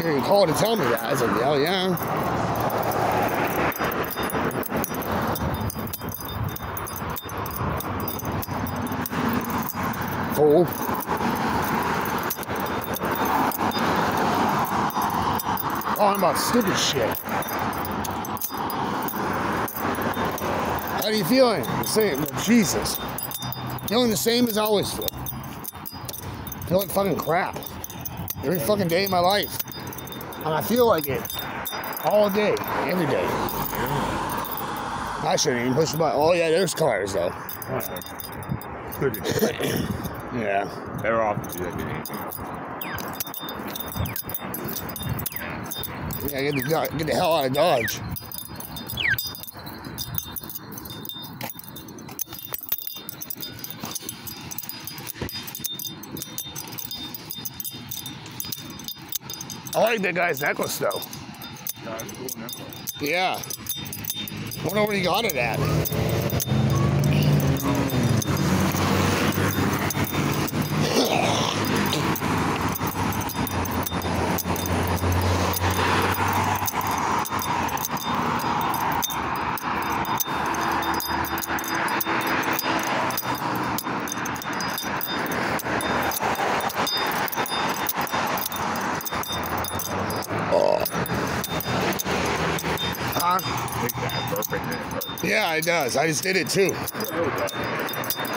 didn't call to tell me that. I was like, hell yeah. Cool. Talking about stupid shit. How are you feeling? The same. Jesus. Feeling the same as I always feel. Feel like fucking crap. Every fucking day of my life. And I feel like it all day, every day. I shouldn't even push the button. Oh yeah, there's cars though. Yeah. Better off to do that than anything else. Yeah, get the hell out of Dodge. I like that guy's necklace though. Yeah, it's a cool necklace. Yeah. Wonder where he got it at. Yeah, it does. I just did it too.